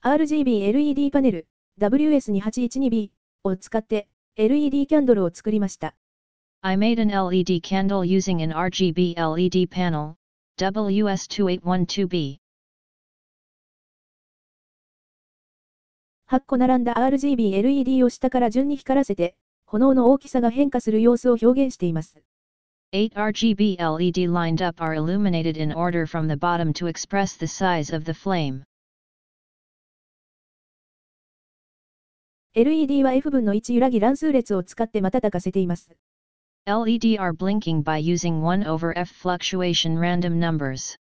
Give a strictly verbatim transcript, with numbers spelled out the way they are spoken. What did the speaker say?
アールジービーエルイーディー パネル ダブリューエスにひゃくはちじゅうにビー を使って エルイーディー キャンドルを作りました。 I made an L E D candle using an R G B L E D panel, W S two eight one two B. はち個並んだ アールジービーエルイーディー を下から順に光らせて、炎の大きさが変化する様子を表現しています。 eight R G B L E D lined up are illuminated in order from the bottom to express the size of the flame. エルイーディー は F 分のいち揺らぎ乱数列を使って瞬かせています。 L E D are blinking by using one over F fluctuation random numbers.